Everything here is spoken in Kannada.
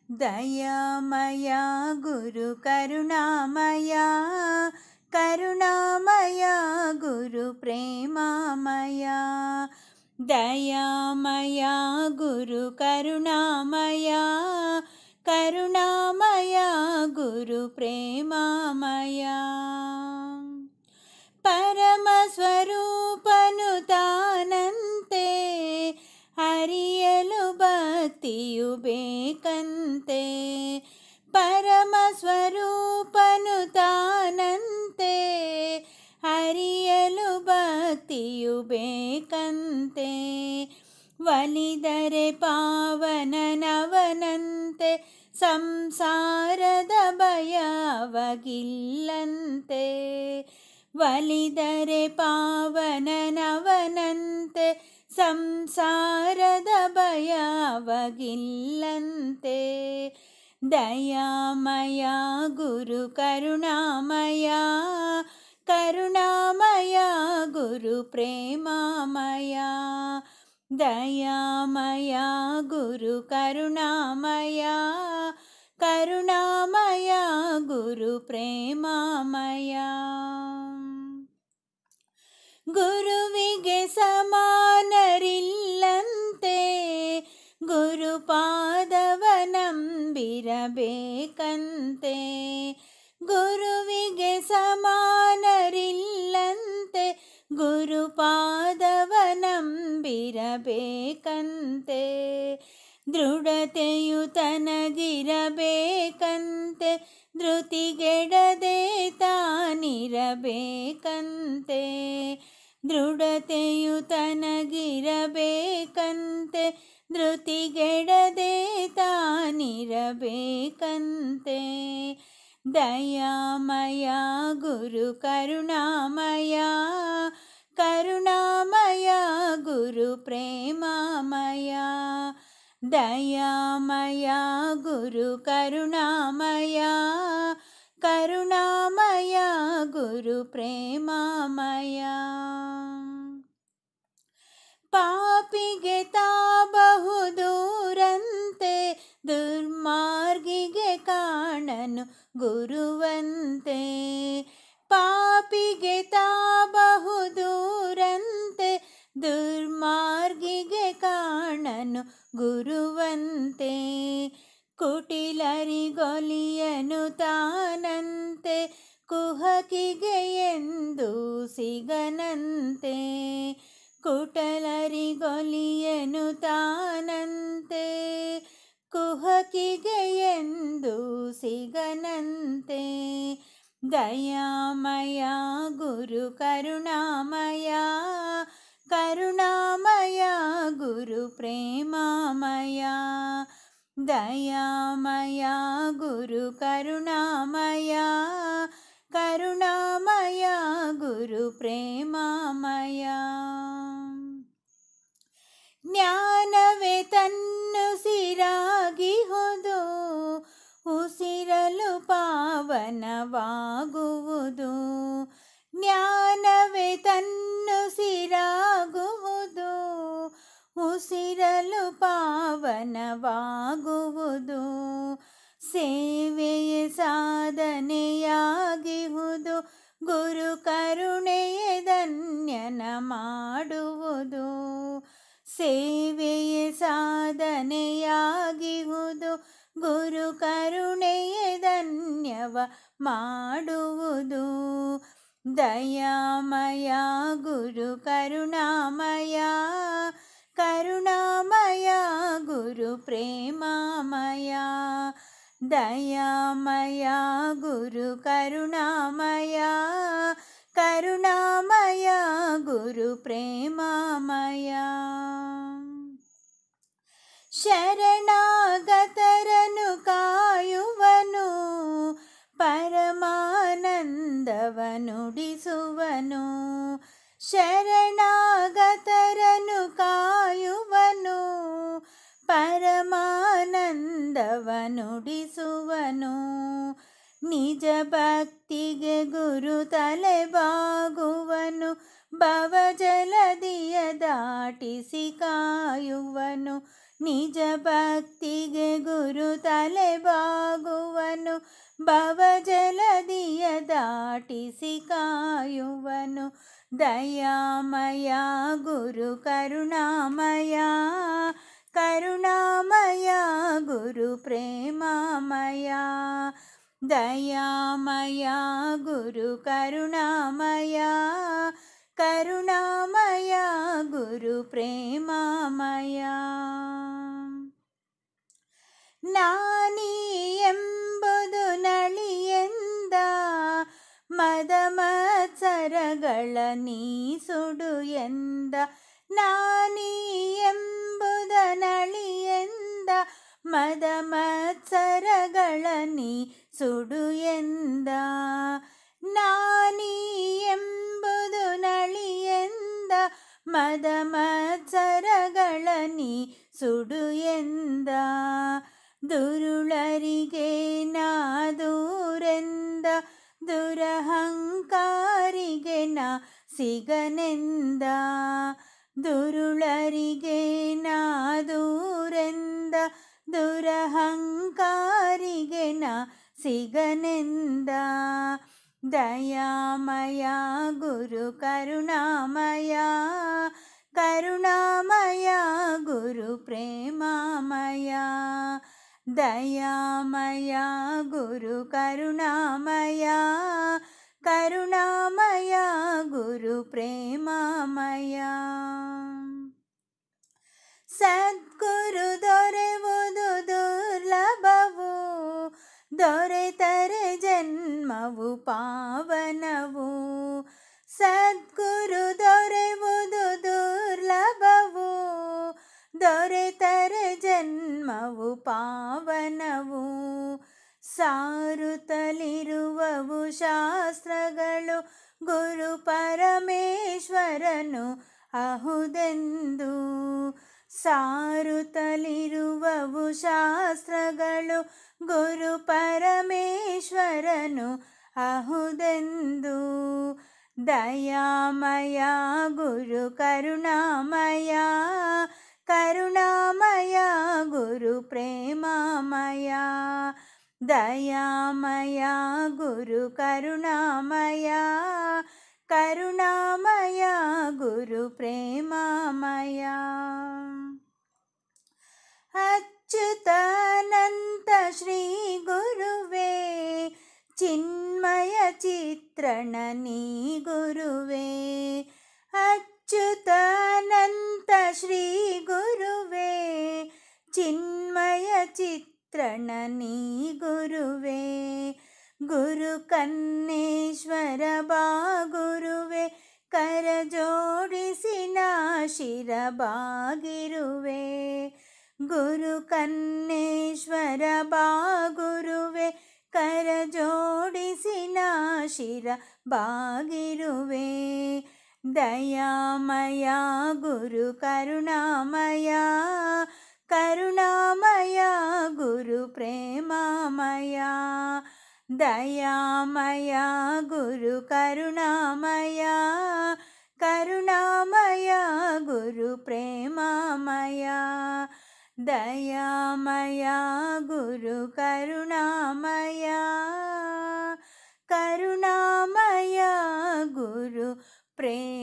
ದಯಾಮಯ ಗುರು ಕರುಣಾಮಯ, ಕರುಣಾಮಯ ಗುರು ಪ್ರೇಮಮಯ. ದಯಾಮಯ ಗುರು ಕರುಣಾಮಯ, ಕರುಣಾಮಯ ಗುರು ಪ್ರೇಮಮಯ. ಪರಮ ಸ್ವರೂಪನು ತಾನಂತೆ, ಹರಿಯಲು ಭಕ್ತಿಯು ಬೇಕಂತೆ. ಪರಮ ಸ್ವರೂಪನು ತಾನಂತೆ, ಹರಿಯಲು ಭಕ್ತಿಯು ಬೇಕಂತೆ. ಒಲಿದರೆ ಪಾವನನವನಂತೆ, ಸಂಸಾರದ ಭಯವಗಿಲ್ಲಂತೆ. ಒಲಿದರೆ ಪಾವನನವನಂತೆ, ಸಂಸಾರದ ಭಯವಗಿಲ್ಲಂತೆ. ದಯಾಮಯ ಗುರು ಕರುಣಾಮಯ, ಕರುಣಾಮಯ ಗುರು ಪ್ರೇಮಮಯ. ದಯಾಮಯ ಗುರು ಕರುಣಾಮಯ, ಕರುಣಾಮಯ ಗುರು ಪ್ರೇಮಮಯ. ಗುರುವಿಗೆ ಸಮಾನರಿಲ್ಲಂತೆ, ಗುರುಪಾದವನಂಬಿರಬೇಕಂತೆ. ಗುರುವಿಗೆ ಸಮಾನರಿಲ್ಲಂತೆ, ಗುರುಪಾದವನಂಬಿರಬೇಕಂತೆ. ದೃಢತೆಯು ತನಗಿರಬೇಕಂತೆ, ಧೃತಿಗೆಡದೆ ತಾನಿರಬೇಕಂತೆ. ದೃಢತೆಯು ತನಗಿರಬೇಕಂತೆ, ಧೃತಿಗೆಡದೆ ತಾನಿರಬೇಕಂತೆ. ದಯಾಮಯ ಗುರು ಕರುಣಾಮಯ, ಕರುಣಾಮಯ ಗುರು ಪ್ರೇಮಮಯ. ದಯಾಮಯ ಗುರು ಕರುಣಾಮಯ, ಕರುಣಾಮಯ ಗುರು ಪ್ರೇಮಮಯ. ಪಾಪಿಗೆ ತಾ ಬಹುದೂರಂತೆ, ದುರ್ಮಾರ್ಗಿಗೆ ಕಾಣನು ಗುರುವಂತೆ. ಪಾಪಿಗೆ ತಾ ಬಹುದೂರಂತೆ, ದುರ್ಮಾರ್ಗಿಗೆ ಕಾಣನು ಗುರುವಂತೆ. ಕುಟಿಲರಿಗೊಲಿಯನು ತಾನಂತೆ, ಕುಹಕಿಗೆ ಎಂದು ಸಿಗನಂತೆ. ಕುಟಲರಿಗೊಲಿಯನು ತಾನಂತೆ, ಕುಹಕಿಗೆ ಎಂದು ಸಿಗನಂತೆ. ದಯಾಮಯ ಗುರು ಕರುಣಾಮಯ, ಕರುಣಾಮಯ ಗುರು ಪ್ರೇಮಮಯ. ದಯಾಮಯ ಗುರು ಕರುಣಾಮಯ, ಕರುಣಾಮಯ ಗುರು ಪ್ರೇಮಮಯ. ಜ್ಞಾನವೇ ತನ್ನುಸಿರಾಗಿಹುದು, ಉಸಿರಲು ಪಾವನವಾಗುವುದು. ಜ್ಞಾನವೇ ತನ್ನುಸಿರಾಗುವುದು, ಉಸಿರಲು ಪಾವನವಾಗುವುದು. ಸೇವೆಯೇ ಸಾಧನೆಯಾಗಿಹುದು, ಗುರು ಕರುಣೆಯೇ ಧನ್ಯನ ಮಾಡುವುದು. ಸೇವೆಯೇ ಸಾಧನೆಯಾಗಿಹುದು, ಗುರು ಕರುಣೆಯೇ ಧನ್ಯವ ಮಾಡುವುದು. ದಯಾಮಯ ಗುರು ಕರುಣಾಮಯ, ಕರುಣಾಮಯ ಗುರು ಪ್ರೇಮಮಯ. ದಯಾಮಯ ಗುರು ಕರುಣಾಮಯ, ಕರುಣಾಮಯ ಗುರು ಪ್ರೇಮಮಯ. ಶರಣಾಗತರನು ಕಾಯುವನು, ಪರಮಾನಂದವನುಡಿಸುವನು. ಶರಣಾಗತರನು ಕಾಯುವನು, ಪರಮಾನಂದವನುಡಿಸುವನು. ನಿಜ ಭಕ್ತಿಗೆ ಗುರು ತಲೆಬಾಗುವನು, ಭವಜಲದಿಯ ದಾಟಿಸಿ ಕಾಯುವನು. ನಿಜ ಭಕ್ತಿಗೆ ಗುರು ತಲೆಬಾಗುವನು, ಭವಜಲದಿಯ ದಾಟಿಸಿ ಕಾಯುವನು. ದಯಾಮಯ ಗುರು ಕರುಣಾಮಯ, ಕರುಣಾಮಯ ಗುರು ಪ್ರೇಮಮಯ. ದಯಾಮಯ ಗುರು ಕರುಣಾಮಯ, ಕರುಣಾಮಯ ಗುರು ಪ್ರೇಮಮಯ. ನಾನಿ ಎಂಬುದು ನಳಿಯೆಂದ, ಮದ ಮತ್ಸರಗಳ ನೀ ಸುಡು ಎಂದ. ನಾನಿ ಎಂಬುದ ನಳಿಯೆಂದ, ಮದ ಮತ್ಸರಗಳ ನೀ ಸುಡು ಎಂದ. ನಾನಿ ಎಂಬುದು ನಳಿಯೆಂದ, ಮದ ಮತ್ಸರಗಳ ನೀ ಸುಡು ಎಂದ. ದುರುಳರಿಗೆ ನಾ ದೂರೆಂದ, ದುರಹಂಕಾರಿಗೆ ನಾ ಸಿಗನೆಂದ. ದುರುಳರಿಗೆ ನಾ ದೂರೆಂದ, ದುರಹಂಕಾರಿಗೆ ನಾ ಸಿಗನೆಂದ. ದಯಾಮಯ ಗುರು ಕರುಣಾಮಯ, ಕರುಣಾಮಯ ಗುರು ಪ್ರೇಮಮಯ. ದಯಾಮಯ ಗುರು ಕರುಣಾಮಯ, ಕರುಣಾಮಯ ಗುರು ಪ್ರೇಮಮಯ. ಸದ್ಗುರು ದೊರೆವುದು ದುರ್ಲಭವು, ದೊರೆತರೆ ಜನ್ಮವು ಪಾವನವು. ಸದ್ಗುರು ದೊರೆವುದು ದುರ್ಲಭವು, ದೊರೆತರೆ ಜನ್ಮವು ಪಾವನವು. ಸಾರುತ್ತಲಿರುವವು ಶಾಸ್ತ್ರಗಳು, ಗುರು ಪರಮೇಶ್ವರನು ಅಹುದೆಂದು. ಸಾರುತ್ತಲಿರುವವು ಶಾಸ್ತ್ರಗಳು, ಗುರು ಪರಮೇಶ್ವರನು ಅಹುದೆಂದು. ದಯಾಮಯ ಗುರು ಕರುಣಾಮಯ, ಕರುಣಾಮಯ ಗುರು ಪ್ರೇಮಮಯ. ದಯಾಮಯ ಗುರು ಕರುಣಾಮಯ, ಕರುಣಾಮಯ ಗುರು ಪ್ರೇಮಮಯ. ಅಚ್ಯುತಾನಂತ ಶ್ರೀ ಗುರುವೇ, ಚಿನ್ಮಯ ಚಿತ್ರಣ ನೀ ಗುರುವೇ. ಅಚ್ಯುತಾನಂತ ಶ್ರೀ ಗುರುವೇ, ಚಿನ್ಮಯ ಚಿತ್ರಣ ನೀ ಗುರುವೇ. ಗುರು ಕನ್ನೇಶ್ವರ ಬಾ ಗುರುವೇ, ಕರ ಜೋಡಿಸಿ ನಾ ಶಿರ ಬಾಗಿರುವೆ. ಗುರು ಕನ್ನೇಶ್ವರ ಬಾ ಗುರುವೇ, ಕರ ಜೋಡಿಸಿ ನಾ ಶಿರ ಬಾಗಿರುವೆ. ದಯಾಮಯ ಗುರು ಕರುಣಾಮಯ, ಕರುಣಾಮಯ ಗುರು ಪ್ರೇಮಮಯ. ದಯಾಮಯ ಗುರು ಕರುಣಾಮಯ, ಕರುಣಾಮಯ ಗುರು ಪ್ರೇಮಮಯ. ದಯಾಮಯ ಗುರು ಕರುಣಾಮಯ, ಕರುಣಾಮಯ ಗುರು ಪ್ರೇಮ